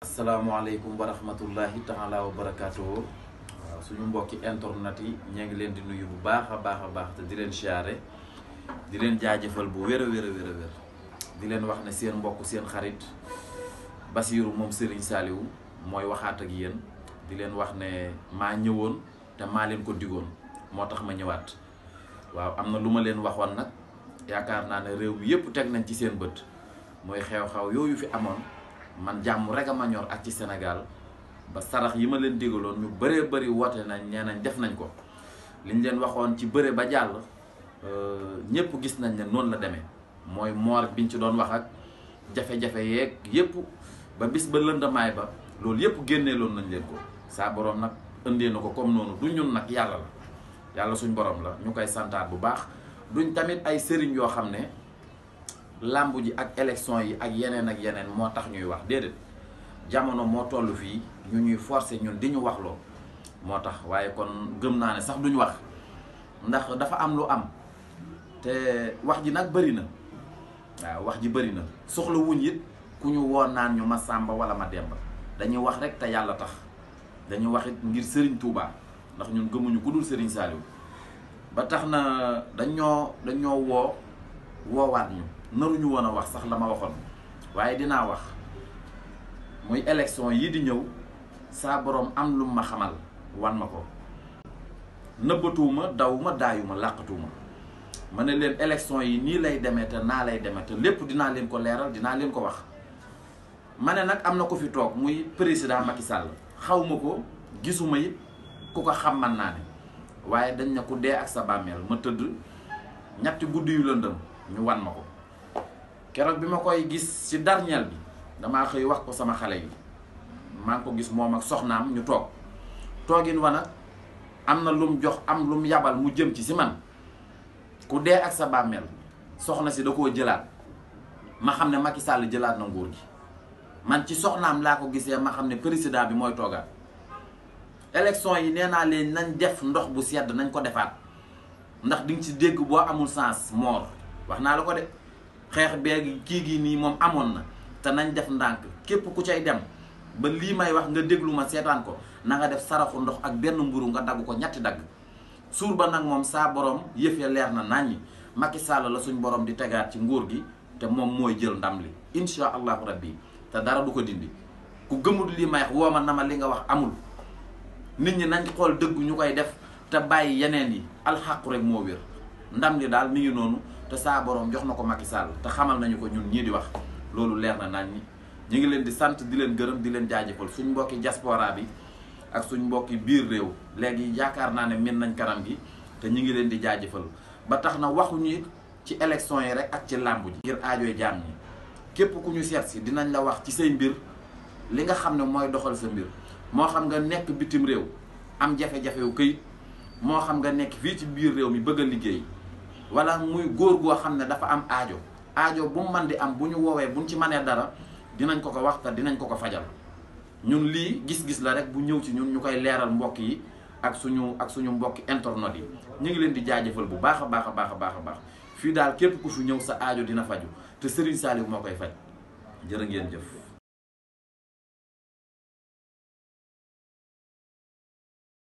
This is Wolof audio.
asalaamaaleykum wa rahmatullahi taala wa barakaatuhu. waaw suñu mbokki internet yi ñoo ngi leen di nuyu bu baax a baax te di leen siyaare di leen jaajëfal bu wér a wér di leen wax ne seen mbokk seen xarit Basiiru moom Serigne Saliou mooy waxaat ak yéen di leen wax ne maa ñëwoon te maa leen ko digoon moo tax ma ñëwaat. waaw am na lu ma leen waxoon nag yaakaar naa ne réew mi yépp teg nañ ci seen bët mooy xew-xew yooyu fi amoon. man jàmm rek a ma ñor ak ci Sénégal ba sarax yi ma leen digaloon ñu bëree bëri woote nañ nee nañ def nañ ko liñ leen waxoon ci bëre ba jàll ñëpp gis nañ ne noonu la demee mooy moor biñ ci doon wax ak jafe-jafe yeeg yëpp ba bis ba lëndamaay ba loolu yëpp génneeloon nañ leen ko saa borom nag indee na ko comme noonu du ñun nag yàlla la yàlla suñ borom la ñu koy santaat bu baax duñ tamit ay sëriñ yoo xam ne làmb ji ak élection yi ak yeneen moo tax ñuy wax déedéet jamono moo toll fii ñu ñuy forcer ñun di ñu wax loo moo tax waaye kon gëm naa ne sax duñ wax ndax dafa am lu am te wax ji nag bëri na waaw wax ji bëri na soxla wuñ it ku ñu woon naan ñu ma sàmba wala ma demba dañuy wax rek te yàlla tax dañuy wax it ngir Serigne Touba ndax ñun gëmuñu ku dul Serigne Saliou ba tax na dañoo woowaat ñu naruñu woon a wax sax la ma waxoon waaye dinaa wax muy élection yi di ñëw saa borom am lu ma xamal wan ma ko nëbbatuwuma dawuma daayuma làqatuwuma ma ne leen élection yi nii lay demee te naa lay demee te lépp dinaa leen ko leeral dinaa leen ko wax. ma ne nag am na ko fi toog muy président Macky Sall xaw ma ko gisuma it ku ko xam man naa ne waaye dañ ne ku dee ak sa bàmmeel ma tëdd ñetti guddi yu lëndëm ñu wan ma ko. keroog bi ma koy gis ci darñeel bi damaa xëy wax ko sama xale yi maa ngi ko gis moom ak soxnaam ñu toog toogin wa nag am na lum jox am lum yabal mu jëm ci si man ku dee ak sa bàmmeel soxna si da koo jëlaat ma xam ne Macky Sall jëlaat na nguur gi man ci soxnaam laa ko gisee ma xam ne président bi mooy toogaat élection yi nee naa leen nañ def ndox bu sedd nañ ko defaat ndax di nga ci dégg boo amul sens moor wax naa la ko de xeex beegi kii gi nii moom amoon na te nañ def ndànk képp ku cay dem ba lii may wax nga déglu ma seetaan ko na nga def saraxu ndox ak benn mburu nga dagg ko ñetti dagg suur ba nag moom saa borom yëf ya leer na naññi Macky Sall la suñ borom di tegaat ci nguur gi te moom mooy jël ndam li insha allahu rabbi te dara du ko dindi ku gëmul lii may wax woo ma na ma li nga wax amul nit ñi nañ xool dëgg ñu koy def te bàyyi yeneen yi alxaqu rek moo wér ndam li daal mi ngi noonu te saa borom jox na ko Macky Sall te xamal nañu ko ñun ñii di wax loolu leer na nañ ñi ñu ngi leen di sant di leen gërëm di leen jaajëfal suñ mbokki diaspora bi ak suñ mbokki biir réew léegi yaakaar naa ne min nañ kanam gi te ñu ngi leen di jaajëfal ba tax na waxuñu ci élection yi rek ak ci làmb ji ngir aajooy jaam ñi képp ku ñu seet si dinañ la wax ci say mbir li nga xam ne mooy doxal sa mbir moo xam nga nekk bitim réew am jafe-jafe wu këyit moo xam nga nekk fii ci biir réew mi bëgg a liggéey wala muy góor goo xam ne dafa am aajo bu mu man di am bu ñu woowee buñ ci mënee dara dinañ ko ko wax te dinañ ko ko fajal ñun lii gis-gis la rek bu ñëw ci ñun ñu koy leeral mbokk yi ak suñu mbokki internet yi ñu ngi leen di jaajëfal bu baax a baax fii daal képp ku fi ñëw sa aajo dina faju te Serigne Saliou moo koy faj jërë ngeen jëf